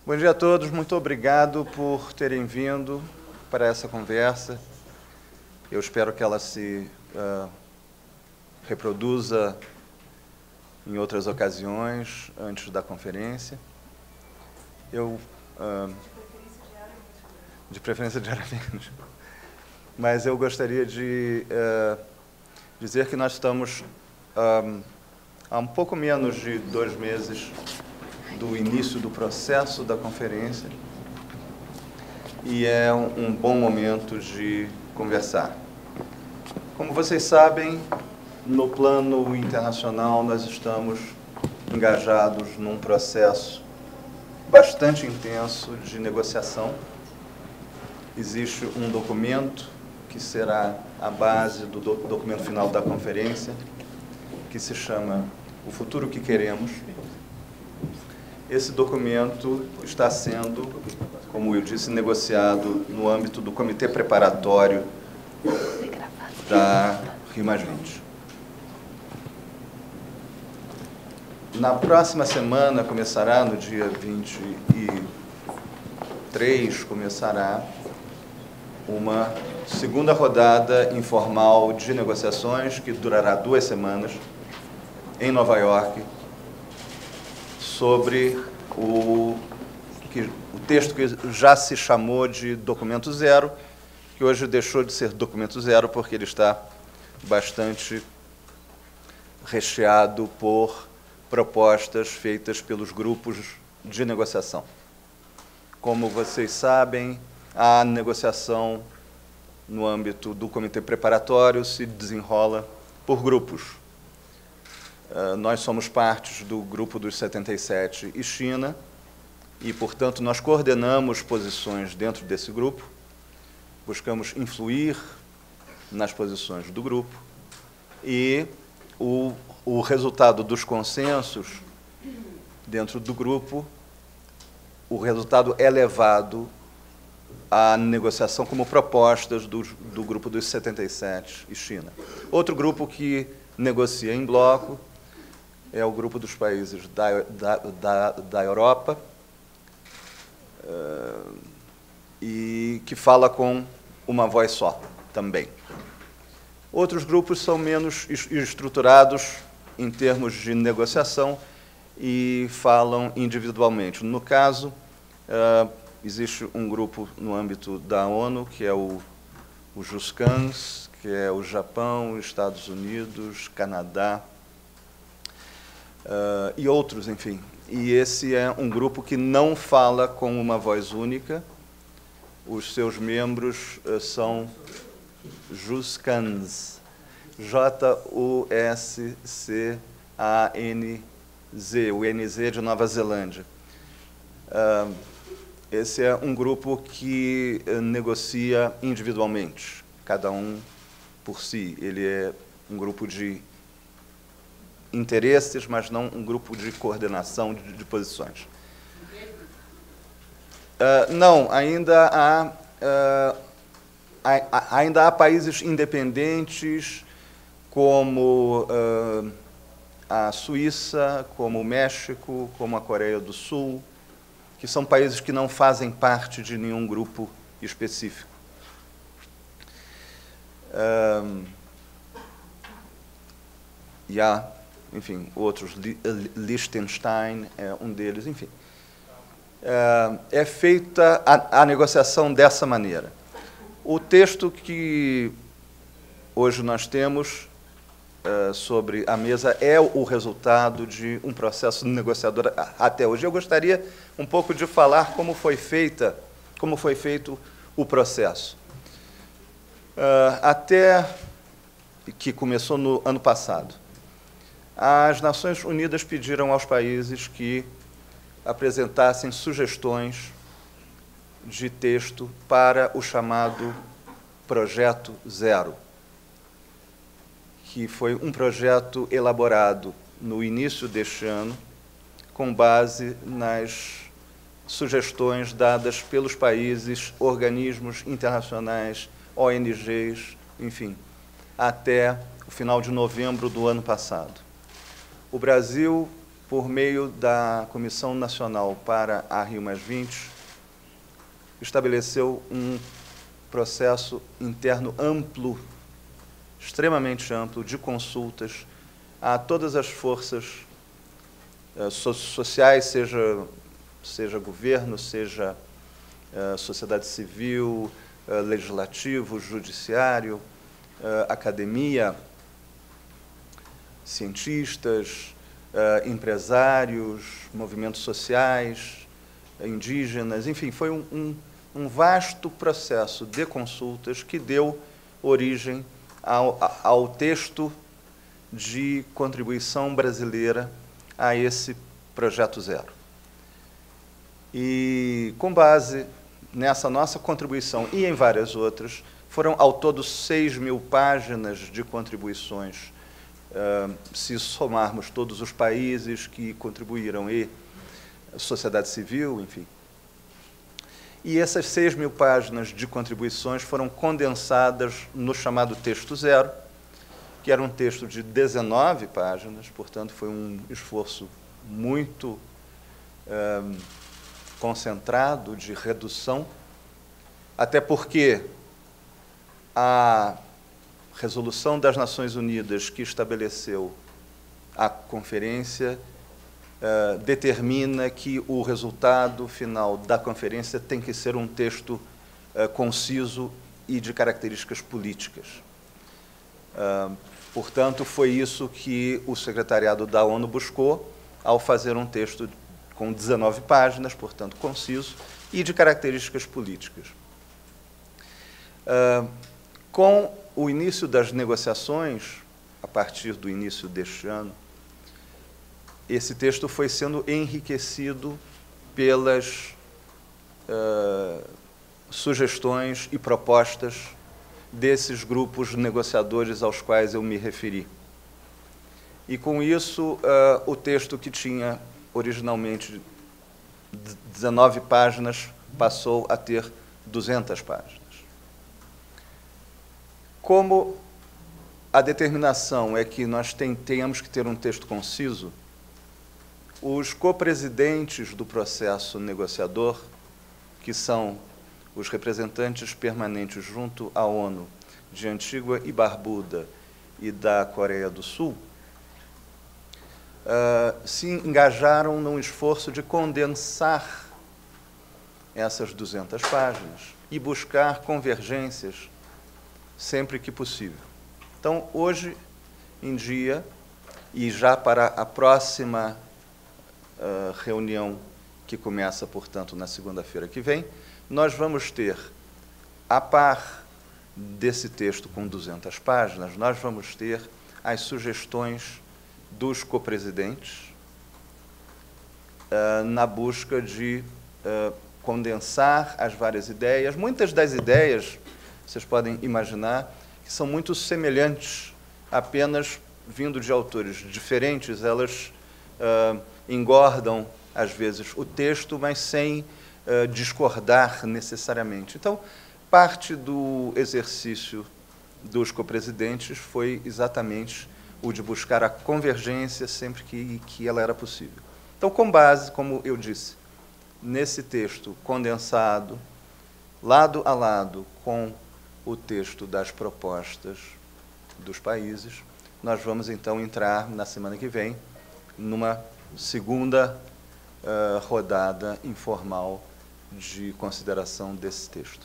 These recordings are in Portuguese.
Bom dia a todos, muito obrigado por terem vindo para essa conversa. Eu espero que ela se reproduza em outras ocasiões, antes da conferência. De preferência diariamente. Mas eu gostaria de dizer que nós estamos há um pouco menos de 2 meses do início do processo da conferência e é um bom momento de conversar. Como vocês sabem, no plano internacional nós estamos engajados num processo bastante intenso de negociação. Existe um documento que será a base do documento final da conferência, que se chama O Futuro que Queremos. Esse documento está sendo, como eu disse, negociado no âmbito do Comitê Preparatório da Rio+20. Na próxima semana começará, no dia 23, começará uma segunda rodada informal de negociações que durará 2 semanas em Nova York, sobre o texto que já se chamou de Documento Zero, que hoje deixou de ser Documento Zero porque ele está bastante recheado por propostas feitas pelos grupos de negociação. Como vocês sabem, a negociação no âmbito do Comitê Preparatório se desenrola por grupos. Nós somos parte do grupo dos 77 e China, e, portanto, nós coordenamos posições dentro desse grupo, buscamos influir nas posições do grupo, e o resultado dos consensos dentro do grupo, o resultado é levado à negociação como propostas do grupo dos 77 e China. Outro grupo que negocia em bloco é o grupo dos países da Europa, e que fala com uma voz só também. Outros grupos são menos estruturados em termos de negociação e falam individualmente. No caso, existe um grupo no âmbito da ONU, que é o JUSCANS, que é o Japão, Estados Unidos, Canadá, e outros, enfim. E esse é um grupo que não fala com uma voz única. Os seus membros são JUSCANZ, J-U-S-C-A-N-Z, o NZ de Nova Zelândia. Esse é um grupo que negocia individualmente, cada um por si. Ele é um grupo de interesses, mas não um grupo de coordenação de posições. Não, ainda há países independentes, como a Suíça, como o México, como a Coreia do Sul, que são países que não fazem parte de nenhum grupo específico. E há, enfim, outros, Liechtenstein é um deles, enfim. É feita a negociação dessa maneira. O texto que hoje nós temos sobre a mesa é o resultado de um processo negociador até hoje. Eu gostaria um pouco de falar como foi feito o processo. Até que começou no ano passado, as Nações Unidas pediram aos países que apresentassem sugestões de texto para o chamado Projeto Zero, que foi um projeto elaborado no início deste ano, com base nas sugestões dadas pelos países, organismos internacionais, ONGs, enfim, até o final de novembro do ano passado. O Brasil por meio da Comissão Nacional para a Rio+20, estabeleceu um processo interno amplo, extremamente amplo, de consultas a todas as forças sociais, seja governo, seja sociedade civil, legislativo, judiciário, academia, cientistas, empresários, movimentos sociais, indígenas, enfim, foi um vasto processo de consultas que deu origem ao texto de contribuição brasileira a esse Projeto Zero. E, com base nessa nossa contribuição e em várias outras, foram ao todo 6.000 páginas de contribuições, se somarmos todos os países que contribuíram e a sociedade civil, enfim. E essas 6.000 páginas de contribuições foram condensadas no chamado Texto Zero, que era um texto de 19 páginas, portanto, foi um esforço muito concentrado de redução, até porque a resolução das Nações Unidas que estabeleceu a conferência determina que o resultado final da conferência tem que ser um texto conciso e de características políticas. Portanto, foi isso que o secretariado da ONU buscou ao fazer um texto com 19 páginas, portanto, conciso, e de características políticas. Com o início das negociações, a partir do início deste ano, esse texto foi sendo enriquecido pelas sugestões e propostas desses grupos negociadores aos quais eu me referi. E, com isso, o texto que tinha originalmente 19 páginas passou a ter 200 páginas. Como a determinação é que nós tenhamos que ter um texto conciso, os copresidentes do processo negociador, que são os representantes permanentes junto à ONU de Antígua e Barbuda e da Coreia do Sul, se engajaram num esforço de condensar essas 200 páginas e buscar convergências sempre que possível. Então, hoje em dia, e já para a próxima reunião, que começa, portanto, na segunda-feira que vem, nós vamos ter, a par desse texto com 200 páginas, nós vamos ter as sugestões dos copresidentes na busca de condensar as várias ideias. Muitas das ideias, vocês podem imaginar, que são muito semelhantes, apenas vindo de autores diferentes, elas engordam, às vezes, o texto, mas sem discordar necessariamente. Então, parte do exercício dos copresidentes foi exatamente o de buscar a convergência sempre que ela era possível. Então, com base, como eu disse, nesse texto condensado, lado a lado com o texto das propostas dos países, nós vamos, então, entrar, na semana que vem, numa segunda rodada informal de consideração desse texto.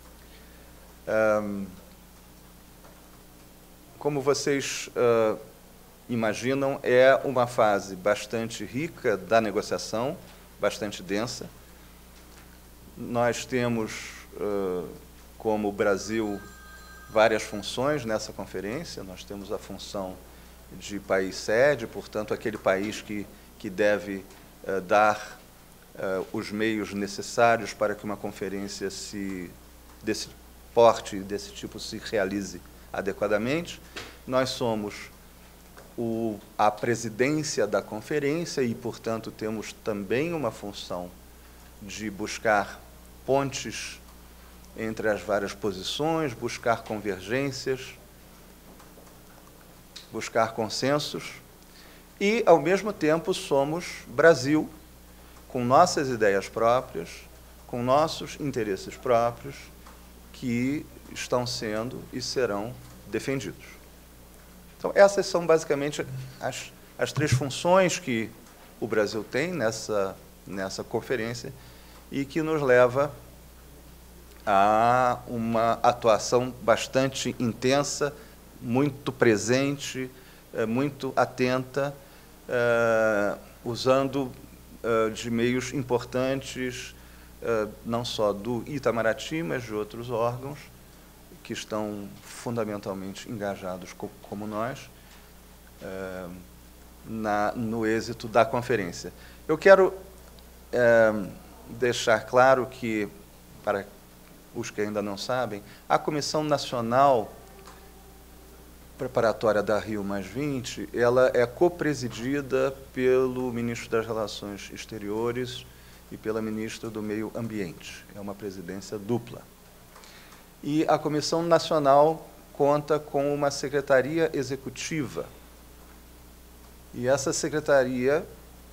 Como vocês imaginam, é uma fase bastante rica da negociação, bastante densa. Nós temos, como Brasil, várias funções nessa conferência. Nós temos a função de país sede, portanto, aquele país que deve dar os meios necessários para que uma conferência desse porte, desse tipo, se realize adequadamente. Nós somos a presidência da conferência e, portanto, temos também uma função de buscar pontes entre as várias posições, buscar convergências, buscar consensos. e, ao mesmo tempo, somos Brasil, com nossas ideias próprias, com nossos interesses próprios, que estão sendo e serão defendidos. Então, essas são basicamente as três funções que o Brasil tem nessa conferência e que nos leva a uma atuação bastante intensa, muito presente, muito atenta, usando de meios importantes, não só do Itamaraty, mas de outros órgãos que estão fundamentalmente engajados, como nós, no êxito da conferência. Eu quero deixar claro que, para os que ainda não sabem, a Comissão Nacional Preparatória da Rio+20, ela é copresidida pelo ministro das Relações Exteriores e pela ministra do Meio Ambiente. É uma presidência dupla. E a Comissão Nacional conta com uma secretaria executiva. E essa secretaria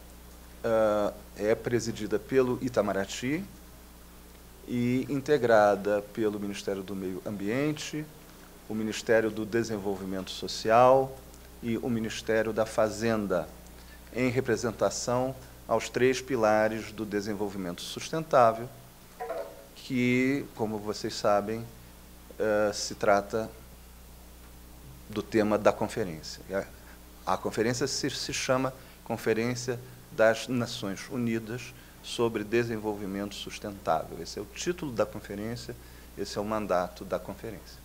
é presidida pelo Itamaraty e integrada pelo Ministério do Meio Ambiente, o Ministério do Desenvolvimento Social e o Ministério da Fazenda, em representação aos três pilares do desenvolvimento sustentável, que, como vocês sabem, se trata do tema da conferência. A conferência se chama Conferência das Nações Unidas sobre Desenvolvimento Sustentável. Esse é o título da conferência, esse é o mandato da conferência.